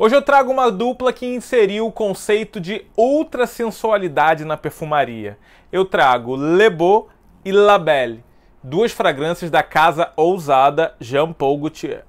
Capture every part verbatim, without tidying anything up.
Hoje eu trago uma dupla que inseriu o conceito de ultra sensualidade na perfumaria. Eu trago Le Beau e La Belle, duas fragrâncias da casa ousada Jean Paul Gaultier.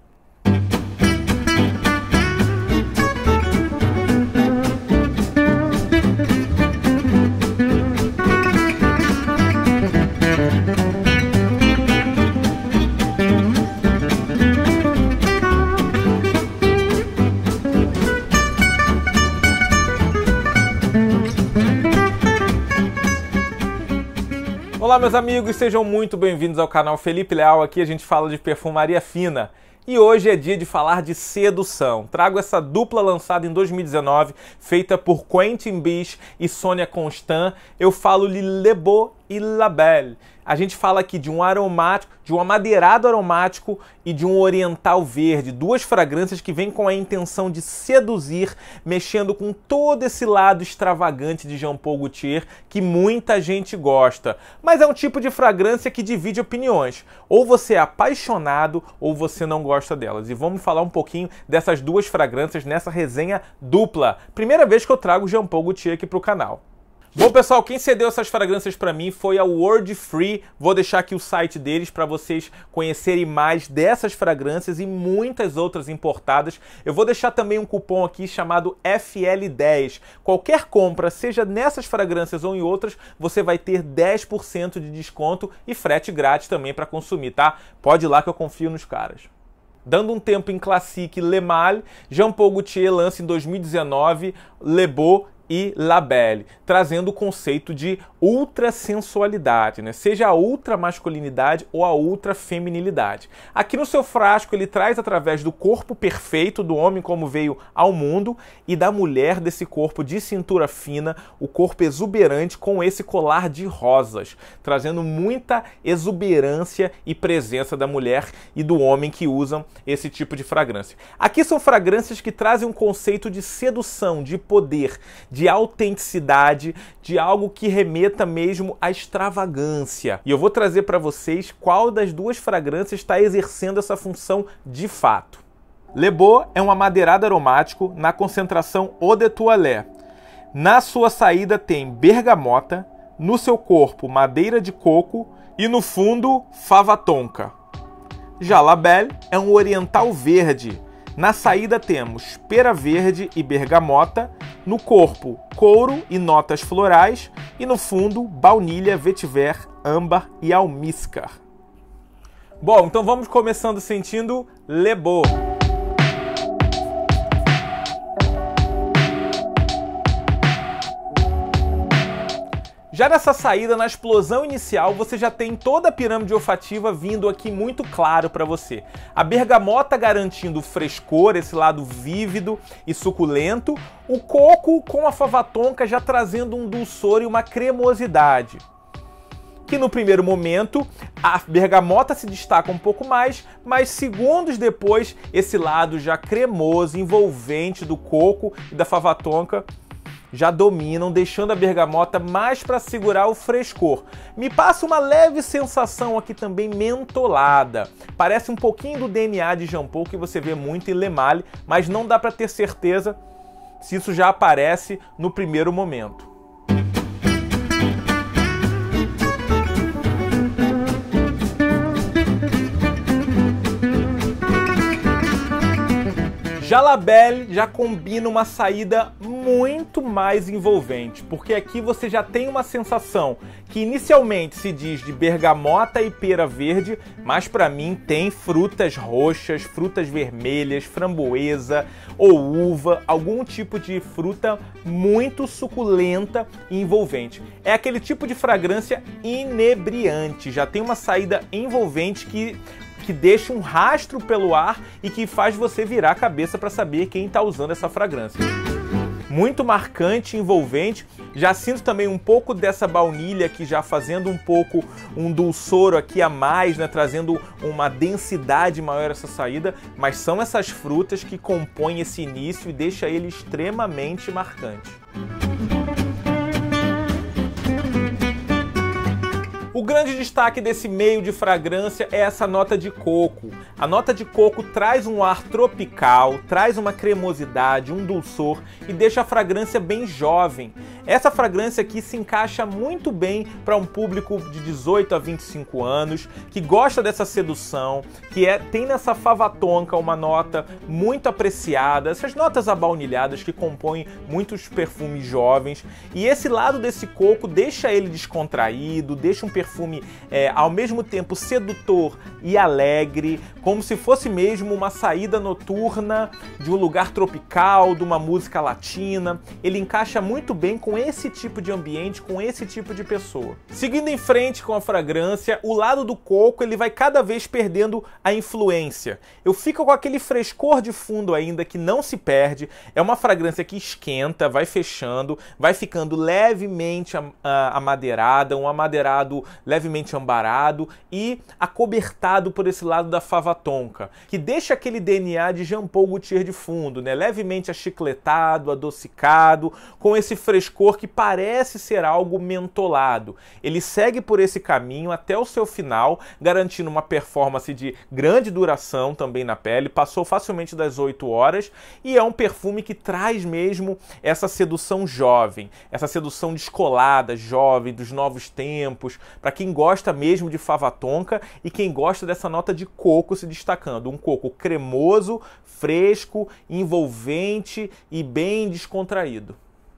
Olá meus amigos, sejam muito bem-vindos ao canal Felipe Leal. Aqui a gente fala de perfumaria fina e hoje é dia de falar de sedução. Trago essa dupla lançada em dois mil e dezenove, feita por Quentin Bisch e Sonia Constant. Eu falo de Le Beau e La Belle. A gente fala aqui de um aromático, de um amadeirado aromático e de um oriental verde. Duas fragrâncias que vêm com a intenção de seduzir, mexendo com todo esse lado extravagante de Jean Paul Gaultier, que muita gente gosta. Mas é um tipo de fragrância que divide opiniões. Ou você é apaixonado ou você não gosta delas. E vamos falar um pouquinho dessas duas fragrâncias nessa resenha dupla. Primeira vez que eu trago Jean Paul Gaultier aqui para o canal. Bom pessoal, quem cedeu essas fragrâncias para mim foi a Word Free. Vou deixar aqui o site deles para vocês conhecerem mais dessas fragrâncias e muitas outras importadas. Eu vou deixar também um cupom aqui chamado F L dez. Qualquer compra, seja nessas fragrâncias ou em outras, você vai ter dez por cento de desconto e frete grátis também para consumir, tá? Pode ir lá que eu confio nos caras. Dando um tempo em Classique Le Male, Jean Paul Gaultier lança em dois mil e dezenove Le Beau e La Belle, trazendo o conceito de ultra sensualidade, né? Seja a ultra masculinidade ou a ultra feminilidade. Aqui no seu frasco ele traz através do corpo perfeito do homem como veio ao mundo e da mulher desse corpo de cintura fina, o corpo exuberante com esse colar de rosas, trazendo muita exuberância e presença da mulher e do homem que usam esse tipo de fragrância. Aqui são fragrâncias que trazem um conceito de sedução, de poder, de de autenticidade, de algo que remeta mesmo à extravagância. E eu vou trazer para vocês qual das duas fragrâncias está exercendo essa função de fato. Le Beau é um amadeirado aromático na concentração Eau de Toilette. Na sua saída tem bergamota, no seu corpo madeira de coco e no fundo fava tonka. Já La Belle é um oriental verde. Na saída temos pera verde e bergamota, no corpo couro e notas florais e no fundo baunilha, vetiver, âmbar e almíscar. Bom, então vamos começando sentindo Le Beau. Já nessa saída, na explosão inicial, você já tem toda a pirâmide olfativa vindo aqui muito claro para você. A bergamota garantindo o frescor, esse lado vívido e suculento. O coco com a fava tonka já trazendo um dulçor e uma cremosidade. Que no primeiro momento a bergamota se destaca um pouco mais, mas segundos depois esse lado já cremoso, envolvente do coco e da fava tonka já dominam, deixando a bergamota mais para segurar o frescor. Me passa uma leve sensação aqui também mentolada. Parece um pouquinho do D N A de Jean Paul que você vê muito em Le Male, mas não dá para ter certeza se isso já aparece no primeiro momento. Já La Belle já combina uma saída muito mais envolvente, porque aqui você já tem uma sensação que inicialmente se diz de bergamota e pera verde, mas para mim tem frutas roxas, frutas vermelhas, framboesa ou uva, algum tipo de fruta muito suculenta e envolvente. É aquele tipo de fragrância inebriante, já tem uma saída envolvente que que deixa um rastro pelo ar e que faz você virar a cabeça para saber quem está usando essa fragrância. Muito marcante, envolvente. Já sinto também um pouco dessa baunilha aqui já fazendo um pouco um dulçor aqui a mais, né? Trazendo uma densidade maior essa saída, mas são essas frutas que compõem esse início e deixa ele extremamente marcante. O O grande destaque desse meio de fragrância é essa nota de coco. A nota de coco traz um ar tropical, traz uma cremosidade, um dulçor e deixa a fragrância bem jovem. Essa fragrância aqui se encaixa muito bem para um público de dezoito a vinte e cinco anos, que gosta dessa sedução, que é, tem nessa fava tonka uma nota muito apreciada, essas notas abaunilhadas que compõem muitos perfumes jovens. E esse lado desse coco deixa ele descontraído, deixa um perfume é, ao mesmo tempo sedutor e alegre, como se fosse mesmo uma saída noturna de um lugar tropical, de uma música latina. Ele encaixa muito bem com esse tipo de ambiente, com esse tipo de pessoa. Seguindo em frente com a fragrância, o lado do coco ele vai cada vez perdendo a influência. Eu fico com aquele frescor de fundo ainda que não se perde. É uma fragrância que esquenta, vai fechando, vai ficando levemente amadeirada, um amadeirado levemente ambarado e acobertado por esse lado da fava tonka, que deixa aquele D N A de Jean Paul Gaultier de fundo, né? Levemente achicletado, adocicado, com esse frescor que parece ser algo mentolado. Ele segue por esse caminho até o seu final, garantindo uma performance de grande duração também na pele, passou facilmente das oito horas e é um perfume que traz mesmo essa sedução jovem, essa sedução descolada, jovem, dos novos tempos, para quem gosta mesmo de fava tonka e quem gosta dessa nota de coco se destacando. Um coco cremoso, fresco, envolvente e bem descontraído.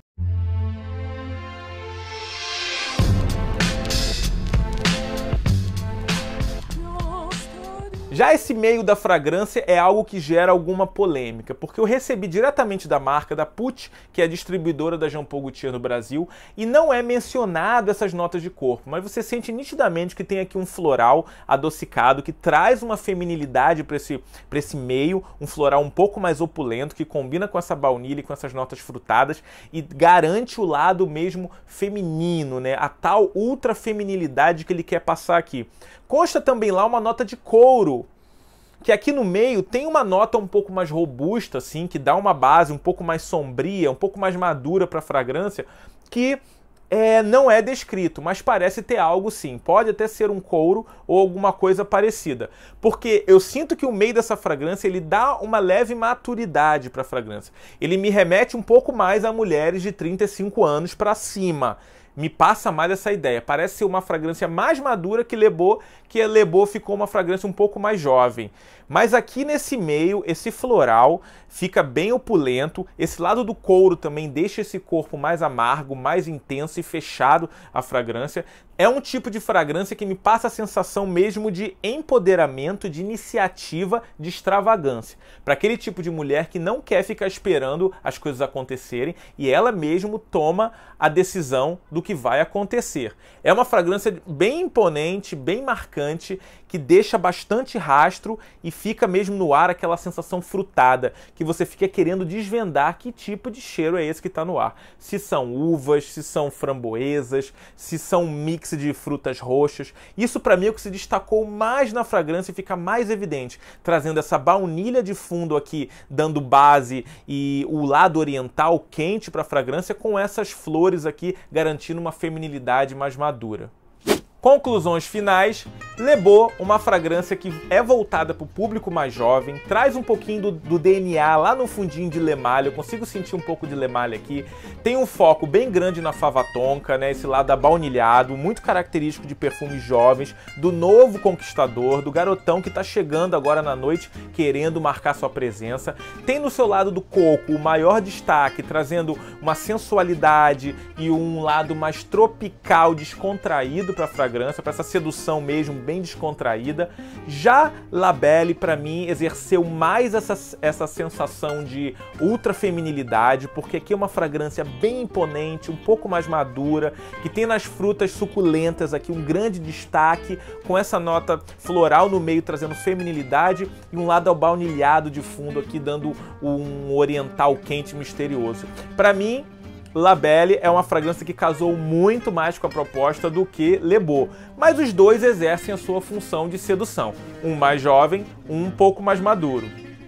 Já esse meio da fragrância é algo que gera alguma polêmica, porque eu recebi diretamente da marca, da Puig, que é a distribuidora da Jean Paul Gaultier no Brasil, e não é mencionado essas notas de corpo, mas você sente nitidamente que tem aqui um floral adocicado, que traz uma feminilidade para esse, para esse meio, um floral um pouco mais opulento, que combina com essa baunilha e com essas notas frutadas, e garante o lado mesmo feminino, né? A tal ultra feminilidade que ele quer passar aqui. Consta também lá uma nota de couro, que aqui no meio tem uma nota um pouco mais robusta, assim, que dá uma base um pouco mais sombria, um pouco mais madura para a fragrância, que é, não é descrito, mas parece ter algo sim. Pode até ser um couro ou alguma coisa parecida. Porque eu sinto que o meio dessa fragrância ele dá uma leve maturidade para a fragrância. Ele me remete um pouco mais a mulheres de trinta e cinco anos para cima. Me passa mais essa ideia. Parece ser uma fragrância mais madura que Le Beau, que a Le Beau ficou uma fragrância um pouco mais jovem. Mas aqui nesse meio, esse floral fica bem opulento. Esse lado do couro também deixa esse corpo mais amargo, mais intenso e fechado a fragrância. É um tipo de fragrância que me passa a sensação mesmo de empoderamento, de iniciativa, de extravagância. Para aquele tipo de mulher que não quer ficar esperando as coisas acontecerem e ela mesmo toma a decisão do que vai acontecer. É uma fragrância bem imponente, bem marcante, que deixa bastante rastro e fica mesmo no ar aquela sensação frutada, que você fica querendo desvendar que tipo de cheiro é esse que está no ar. Se são uvas, se são framboesas, se são um mix de frutas roxas. Isso para mim é o que se destacou mais na fragrância e fica mais evidente, trazendo essa baunilha de fundo aqui, dando base e o lado oriental quente para a fragrância, com essas flores aqui garantindo uma feminilidade mais madura. Conclusões finais, Le Beau, uma fragrância que é voltada para o público mais jovem, traz um pouquinho do, do D N A lá no fundinho de L'Emalle, eu consigo sentir um pouco de L'Emalle aqui, tem um foco bem grande na fava tonka, né, esse lado abaunilhado, muito característico de perfumes jovens, do novo conquistador, do garotão que está chegando agora na noite querendo marcar sua presença. Tem no seu lado do coco o maior destaque, trazendo uma sensualidade e um lado mais tropical, descontraído para a fragrância, para essa sedução mesmo, bem descontraída. Já La Belle, para mim, exerceu mais essa, essa sensação de ultra feminilidade, porque aqui é uma fragrância bem imponente, um pouco mais madura, que tem nas frutas suculentas aqui um grande destaque, com essa nota floral no meio, trazendo feminilidade, e um lado baunilhado de fundo aqui, dando um oriental quente misterioso. Para mim, La Belle é uma fragrância que casou muito mais com a proposta do que Le Beau, mas os dois exercem a sua função de sedução, um mais jovem, um um pouco mais maduro.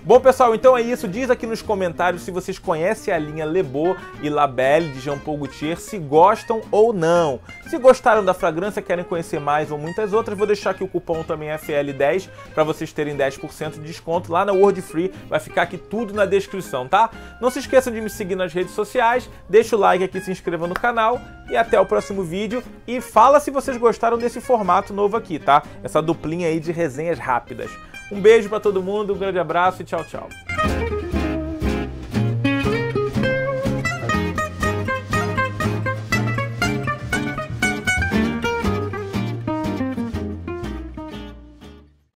Bom, pessoal, então é isso. Diz aqui nos comentários se vocês conhecem a linha Le Beau e La Belle de Jean Paul Gaultier, se gostam ou não. Se gostaram da fragrância, querem conhecer mais ou muitas outras, vou deixar aqui o cupom também F L dez para vocês terem dez por cento de desconto lá na Word Free. Vai ficar aqui tudo na descrição, tá? Não se esqueçam de me seguir nas redes sociais, deixa o like aqui, se inscreva no canal e até o próximo vídeo. E fala se vocês gostaram desse formato novo aqui, tá? Essa duplinha aí de resenhas rápidas. Um beijo pra todo mundo, um grande abraço e tchau, tchau.